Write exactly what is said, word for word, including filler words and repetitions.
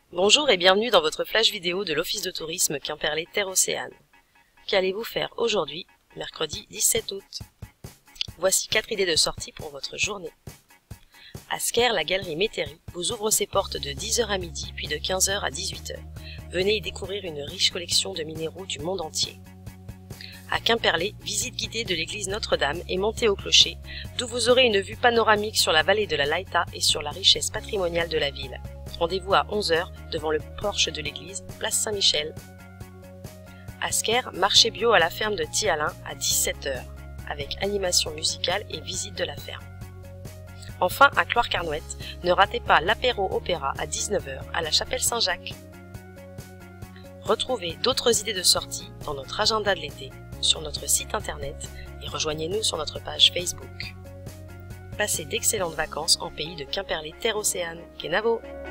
Bonjour et bienvenue dans votre flash vidéo de l'Office de tourisme Quimperlé Terre-Océane. Qu'allez-vous faire aujourd'hui, mercredi dix-sept août? Voici quatre idées de sortie pour votre journée. À Sker, la galerie Métairie vous ouvre ses portes de dix heures à midi puis de quinze heures à dix-huit heures. Venez y découvrir une riche collection de minéraux du monde entier. À Quimperlé, visite guidée de l'église Notre-Dame et montée au clocher, d'où vous aurez une vue panoramique sur la vallée de la Laïta et sur la richesse patrimoniale de la ville. Rendez-vous à onze heures devant le porche de l'église, place Saint-Michel. À Sker, marché bio à la ferme de Thialin à dix-sept heures, avec animation musicale et visite de la ferme. Enfin, à Cloire-Carnouët, ne ratez pas l'apéro opéra à dix-neuf heures à la chapelle Saint-Jacques. Retrouvez d'autres idées de sortie dans notre agenda de l'été, sur notre site internet et rejoignez-nous sur notre page Facebook. Passez d'excellentes vacances en pays de Quimperlé Terre-Océane. Kenavo!